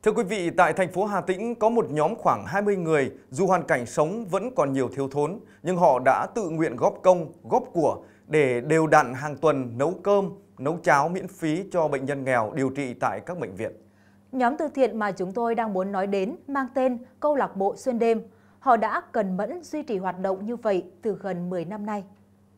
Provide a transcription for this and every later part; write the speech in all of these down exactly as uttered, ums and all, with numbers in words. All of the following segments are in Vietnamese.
Thưa quý vị, tại thành phố Hà Tĩnh có một nhóm khoảng hai mươi người, dù hoàn cảnh sống vẫn còn nhiều thiếu thốn, nhưng họ đã tự nguyện góp công, góp của để đều đặn hàng tuần nấu cơm, nấu cháo miễn phí cho bệnh nhân nghèo điều trị tại các bệnh viện. Nhóm từ thiện mà chúng tôi đang muốn nói đến mang tên Câu lạc bộ Xuyên đêm. Họ đã cần mẫn duy trì hoạt động như vậy từ gần mười năm nay.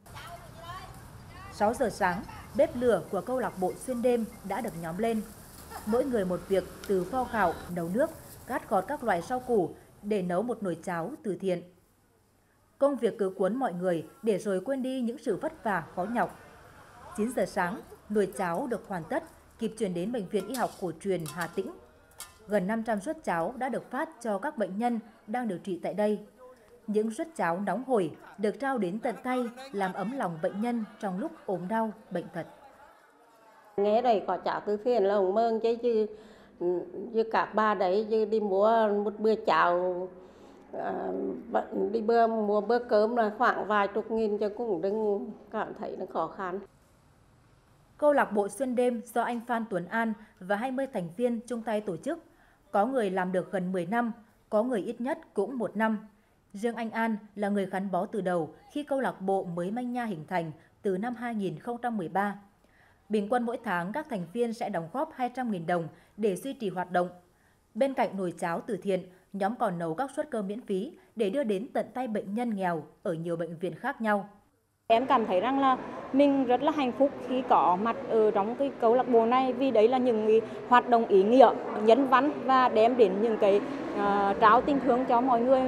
sáu giờ sáng, bếp lửa của câu lạc bộ Xuyên đêm đã được nhóm lên. Mỗi người một việc, từ vo gạo, nấu nước, cắt gọt các loại rau củ để nấu một nồi cháo từ thiện. Công việc cứ cuốn mọi người để rồi quên đi những sự vất vả khó nhọc. chín giờ sáng, nồi cháo được hoàn tất, kịp chuyển đến Bệnh viện Y học cổ truyền Hà Tĩnh. Gần năm trăm suất cháo đã được phát cho các bệnh nhân đang điều trị tại đây. Những suất cháo nóng hổi được trao đến tận tay, làm ấm lòng bệnh nhân trong lúc ốm đau, bệnh tật. Nghe đây có cháo từ thiện là ông mừng chứ, chứ, chứ các bà đấy chứ đi mua một bữa cháo, à, đi bữa mua bữa cơm là khoảng vài chục nghìn chứ cũng đừng cảm thấy nó khó khăn. Câu lạc bộ Xuyên đêm do anh Phan Tuấn An và hai mươi thành viên chung tay tổ chức. Có người làm được gần mười năm, có người ít nhất cũng một năm. Riêng anh An là người gắn bó từ đầu khi câu lạc bộ mới manh nha hình thành từ năm hai nghìn không trăm mười ba. Bình quân mỗi tháng các thành viên sẽ đóng góp hai trăm nghìn đồng để duy trì hoạt động. Bên cạnh nồi cháo từ thiện, nhóm còn nấu các suất cơm miễn phí để đưa đến tận tay bệnh nhân nghèo ở nhiều bệnh viện khác nhau. Em cảm thấy rằng là mình rất là hạnh phúc khi có mặt ở trong cái câu lạc bộ này, vì đấy là những cái hoạt động ý nghĩa, nhân văn và đem đến những cái uh, trao tình thương cho mọi người.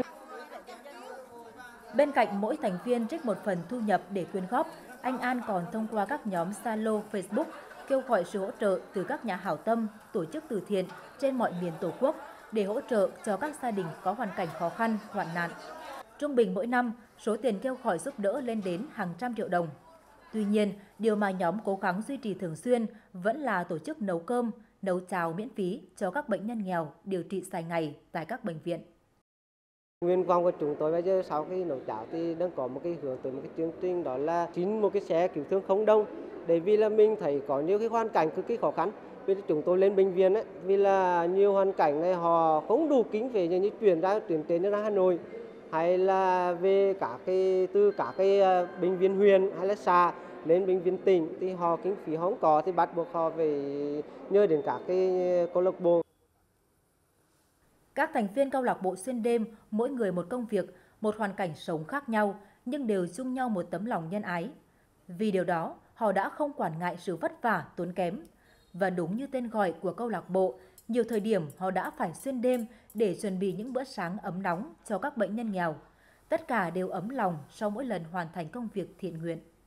Bên cạnh mỗi thành viên trích một phần thu nhập để quyên góp, anh An còn thông qua các nhóm Zalo, Facebook kêu gọi sự hỗ trợ từ các nhà hảo tâm, tổ chức từ thiện trên mọi miền Tổ quốc để hỗ trợ cho các gia đình có hoàn cảnh khó khăn, hoạn nạn. Trung bình mỗi năm, số tiền kêu gọi giúp đỡ lên đến hàng trăm triệu đồng. Tuy nhiên, điều mà nhóm cố gắng duy trì thường xuyên vẫn là tổ chức nấu cơm, nấu cháo miễn phí cho các bệnh nhân nghèo điều trị dài ngày tại các bệnh viện. Nguyện vọng của chúng tôi bây giờ sau khi nấu cháo thì đang có một cái hướng tới một cái chương trình, đó là xin một cái xe cứu thương không đồng, để vì là mình thấy có nhiều cái hoàn cảnh cực kỳ khó khăn. Vì chúng tôi lên bệnh viện ấy, vì là nhiều hoàn cảnh này họ không đủ kinh phí như chuyển ra chuyển đến ra Hà Nội, hay là về cả cái từ cả cái bệnh viện huyện hay là xã lên bệnh viện tỉnh thì họ kinh phí không có thì bắt buộc họ phải nhờ đến các cái câu lạc bộ. Các thành viên câu lạc bộ Xuyên đêm mỗi người một công việc, một hoàn cảnh sống khác nhau nhưng đều chung nhau một tấm lòng nhân ái. Vì điều đó, họ đã không quản ngại sự vất vả, tốn kém. Và đúng như tên gọi của câu lạc bộ, nhiều thời điểm họ đã phải xuyên đêm để chuẩn bị những bữa sáng ấm nóng cho các bệnh nhân nghèo. Tất cả đều ấm lòng sau mỗi lần hoàn thành công việc thiện nguyện.